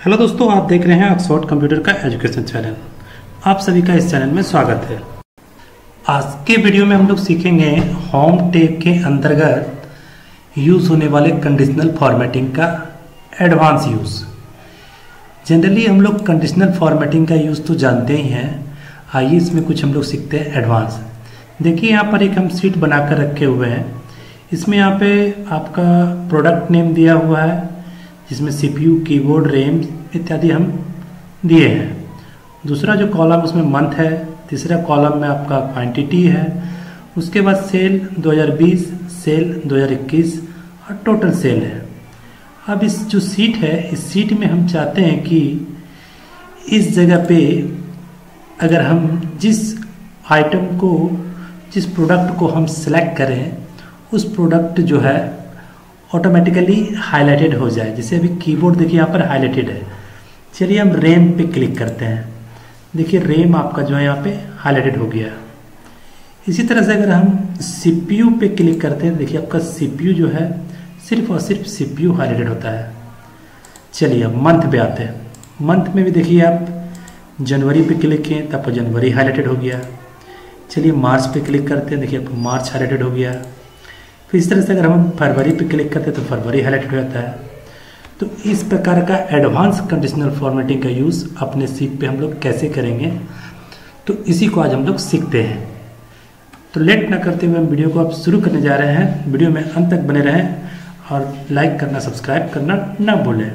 Hello दोस्तों, आप देख रहे हैं ऑक्सफोर्ड कंप्यूटर का एजुकेशन चैनल। आप सभी का इस चैनल में स्वागत है। आज के वीडियो में हम लोग सीखेंगे होम टेप के अंतर्गत यूज़ होने वाले कंडीशनल फॉर्मेटिंग का एडवांस यूज़। जनरली हम लोग कंडीशनल फॉर्मेटिंग का यूज़ तो जानते ही हैं, आइए इसमें कुछ हम लोग सीखते हैं एडवांस। देखिए यहाँ पर एक हम शीट बनाकर रखे हुए हैं। इसमें यहाँ पे आपका प्रोडक्ट नेम दिया हुआ है, जिसमें सीपीयू, कीबोर्ड, रैम इत्यादि हम दिए हैं। दूसरा जो कॉलम उसमें मंथ है, तीसरा कॉलम में आपका क्वांटिटी है, उसके बाद सेल 2020, सेल 2021 और टोटल सेल है। अब इस जो सीट है, इस सीट में हम चाहते हैं कि इस जगह पे अगर हम जिस आइटम को, जिस प्रोडक्ट को हम सेलेक्ट करें, उस प्रोडक्ट जो है ऑटोमेटिकली हाईलाइटेड हो जाए। जैसे अभी कीबोर्ड देखिए यहाँ पर हाईलाइटेड है। चलिए हम रैम पे क्लिक करते हैं। देखिए रैम आपका जो है यहाँ पे हाईलाइटेड हो गया। इसी तरह से अगर हम सीपीयू पे क्लिक करते हैं, देखिए आपका सीपीयू जो है सिर्फ और सिर्फ सीपीयू हाईलाइटेड होता है। चलिए अब मंथ पे आते हैं। मंथ में भी देखिए आप जनवरी पे क्लिक किए तो आपका जनवरी हाईलाइटेड हो गया। चलिए मार्च पे क्लिक करते हैं, देखिए आपका मार्च हाईलाइटेड हो गया। फिर इस तरह से अगर हम फरवरी पे क्लिक करते हैं तो फरवरी हाईलाइटेड हो जाता है। तो इस प्रकार का एडवांस कंडीशनल फॉर्मेटिंग का यूज़ अपने सीट पे हम लोग कैसे करेंगे, तो इसी को आज हम लोग सीखते हैं। तो लेट ना करते हुए हम वीडियो को अब शुरू करने जा रहे हैं। वीडियो में अंत तक बने रहें और लाइक करना, सब्सक्राइब करना ना भूलें।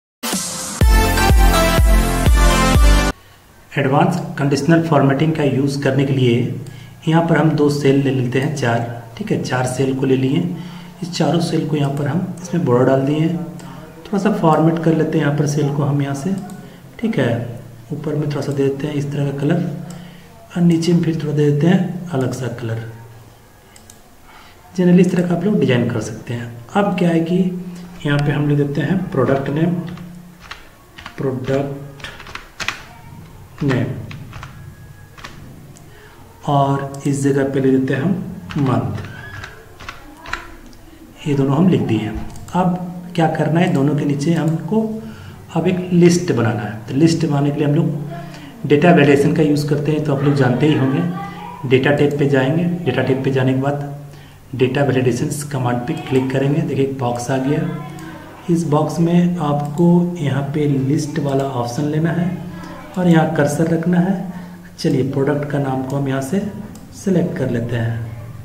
एडवांस कंडीशनल फॉर्मेटिंग का यूज़ करने के लिए यहाँ पर हम दो सेल ले लेते हैं, 4, ठीक है। 4 सेल को ले लिए। इस चारों सेल को यहाँ पर हम इसमें बॉर्डर डाल दिए। थोड़ा सा फॉर्मेट कर लेते हैं यहाँ पर सेल को हम यहाँ से, ठीक है। ऊपर में थोड़ा सा दे देते हैं इस तरह का कलर और नीचे में फिर थोड़ा दे देते हैं अलग सा कलर। जनरली इस तरह का आप लोग डिजाइन कर सकते हैं। अब क्या है कि यहाँ पे हम ले देते हैं प्रोडक्ट नेम, और इस जगह पे ले देते हैं हम मंथ। ये दोनों हम लिख दिए। अब क्या करना है, दोनों के नीचे हमको अब एक लिस्ट बनाना है। तो लिस्ट बनाने के लिए हम लोग डेटा वैलिडेशन का यूज़ करते हैं, तो आप लोग जानते ही होंगे। डेटा टाइप पे जाएंगे। डेटा टाइप पे जाने के बाद डेटा वैलिडेशन कमांड पे क्लिक करेंगे। देखिए एक बॉक्स आ गया। इस बॉक्स में आपको यहाँ पे लिस्ट वाला ऑप्शन लेना है और यहाँ कर्सर रखना है। चलिए प्रोडक्ट का नाम को हम यहाँ से सेलेक्ट कर लेते हैं।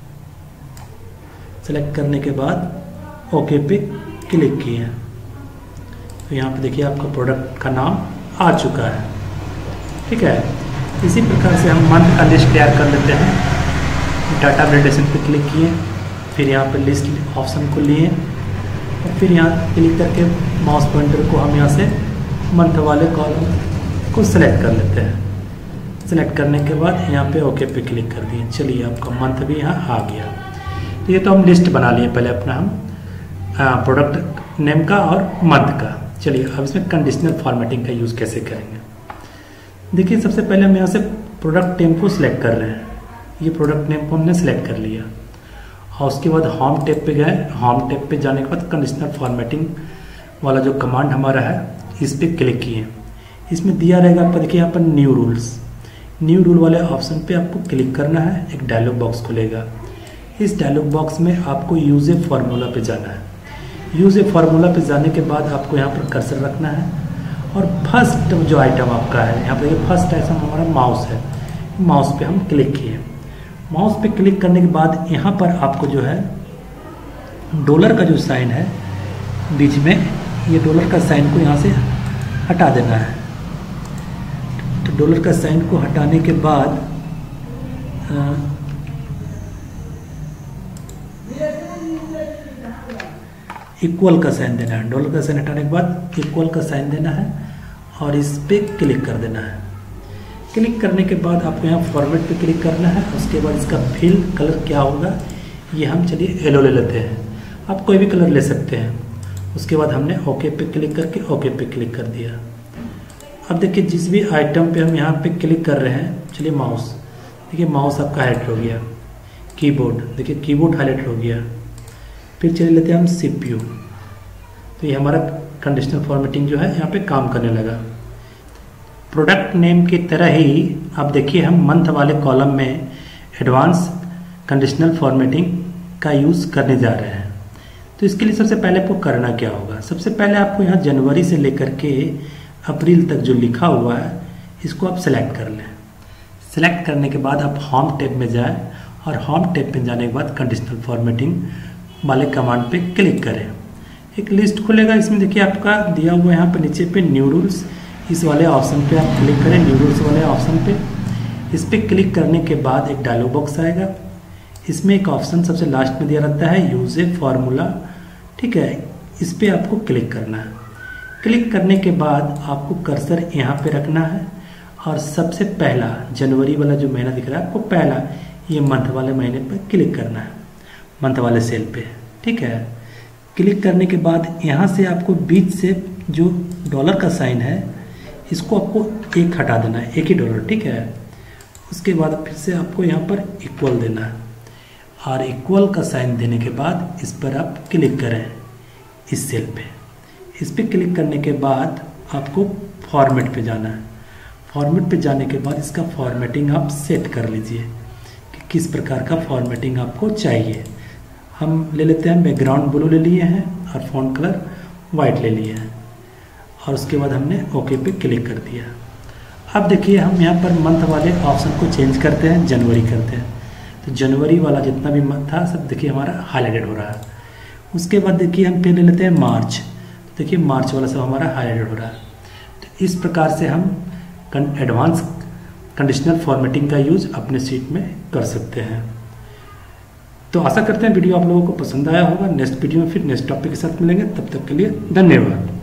सेलेक्ट करने के बाद ओके पे क्लिक किए। तो यहाँ पे देखिए आपका प्रोडक्ट का नाम आ चुका है, ठीक है। इसी प्रकार से हम मंथ का लिस्ट तैयार कर लेते हैं। डाटा वैलिडेशन पे क्लिक किए, फिर यहाँ पे लिस्ट ऑप्शन को लिए और फिर यहाँ क्लिक करके माउस पॉइंटर को हम यहाँ से मंथ वाले कॉलम को सेलेक्ट कर लेते हैं। सेलेक्ट करने के बाद यहाँ पे ओके पे क्लिक कर दिए। चलिए आपका मंथ भी यहाँ आ गया। तो ये तो हम लिस्ट बना लिए पहले अपना हम प्रोडक्ट नेम का और मंथ का। चलिए अब इसमें कंडीशनल फॉर्मेटिंग का यूज़ कैसे करेंगे। देखिए सबसे पहले हम यहाँ से प्रोडक्ट नेम को सिलेक्ट कर रहे हैं। ये प्रोडक्ट नेम को हमने सेलेक्ट कर लिया और उसके बाद होम टैब पे गए। होम टैब पे जाने के बाद कंडीशनल फॉर्मेटिंग वाला जो कमांड हमारा है, इस पर क्लिक किए। इसमें दिया रहेगा आपका, देखिए यहाँ पर न्यू रूल्स। न्यू रूल वाले ऑप्शन पे आपको क्लिक करना है। एक डायलॉग बॉक्स खुलेगा। इस डायलॉग बॉक्स में आपको यूज ए फार्मूला पे जाना है। यूज ए फार्मूला पे जाने के बाद आपको यहाँ पर कर्सर रखना है और फर्स्ट जो आइटम आपका है, यहाँ पर फर्स्ट आइटम हमारा माउस है। माउस पे हम क्लिक किए। माउस पे क्लिक करने के बाद यहाँ पर आपको जो है डॉलर का जो साइन है बीच में, ये डॉलर का साइन को यहाँ से हटा देना है। तो डॉलर का साइन को हटाने के बाद इक्वल का साइन देना है। डॉलर का साइन हटाने के बाद इक्वल का साइन देना है और इस पे क्लिक कर देना है। क्लिक करने के बाद आपको यहाँ फॉर्मेट पे क्लिक करना है। उसके बाद इसका फिल कलर क्या होगा, ये हम चलिए येलो ले लेते हैं। आप कोई भी कलर ले सकते हैं। उसके बाद हमने ओके पे क्लिक करके ओके पे क्लिक कर दिया। अब देखिए जिस भी आइटम पे हम यहाँ पे क्लिक कर रहे हैं, चलिए माउस, देखिए माउस आपका हाईलाइट हो गया। कीबोर्ड, देखिए कीबोर्ड हाईलाइट हो गया। फिर चले लेते हैं हम सीपीयू। तो ये हमारा कंडीशनल फॉर्मेटिंग जो है यहाँ पे काम करने लगा। प्रोडक्ट नेम की तरह ही अब देखिए हम मंथ वाले कॉलम में एडवांस कंडीशनल फॉर्मेटिंग का यूज़ करने जा रहे हैं। तो इसके लिए सबसे पहले आपको करना क्या होगा, सबसे पहले आपको यहाँ जनवरी से लेकर के अप्रैल तक जो लिखा हुआ है इसको आप सेलेक्ट कर लें। सेलेक्ट करने के बाद आप होम टैब में जाएं और होम टैब में जाने के बाद कंडीशनल फॉर्मेटिंग वाले कमांड पे क्लिक करें। एक लिस्ट खुलेगा, इसमें देखिए आपका दिया हुआ यहाँ पे नीचे पे न्यू रूल्स, इस वाले ऑप्शन पे आप क्लिक करें, न्यू रूल्स वाले ऑप्शन पे। इस पर क्लिक करने के बाद एक डायलॉग बॉक्स आएगा, इसमें एक ऑप्शन सबसे लास्ट में दिया रहता है यूज ए फॉर्मूला, ठीक है, इस पर आपको क्लिक करना है। क्लिक करने के बाद आपको कर्सर यहाँ पे रखना है और सबसे पहला जनवरी वाला जो महीना दिख रहा है आपको पहला ये मंथ वाले महीने पर क्लिक करना है, मंथ वाले सेल पे, ठीक है। क्लिक करने के बाद यहाँ से आपको बीच से जो डॉलर का साइन है इसको आपको एक हटा देना है, एक ही डॉलर, ठीक है। उसके बाद फिर से आपको यहाँ पर इक्वल देना है और इक्वल का साइन देने के बाद इस पर आप क्लिक करें इस सेल पे। इस पर क्लिक करने के बाद आपको फॉर्मेट पे जाना है। फॉर्मेट पे जाने के बाद इसका फॉर्मेटिंग आप सेट कर लीजिए कि किस प्रकार का फॉर्मेटिंग आपको चाहिए। हम ले लेते हैं बैकग्राउंड ब्लू ले लिए हैं और फॉन्ट कलर वाइट ले लिए हैं और उसके बाद हमने ओके पे क्लिक कर दिया। अब देखिए हम यहाँ पर मंथ वाले ऑप्शन को चेंज करते हैं, जनवरी करते हैं। तो जनवरी वाला जितना भी मंथ था सब देखिए हमारा हाईलाइटेड हो रहा है। उसके बाद देखिए हम फिर ले लेते हैं मार्च, तो देखिए मार्च वाला सब हमारा हाईलाइटेड हो रहा है। तो इस प्रकार से हम एडवांस कंडीशनल फॉर्मेटिंग का यूज़ अपने शीट में कर सकते हैं। तो आशा करते हैं वीडियो आप लोगों को पसंद आया होगा। नेक्स्ट वीडियो में फिर नेक्स्ट टॉपिक के साथ मिलेंगे, तब तक के लिए धन्यवाद।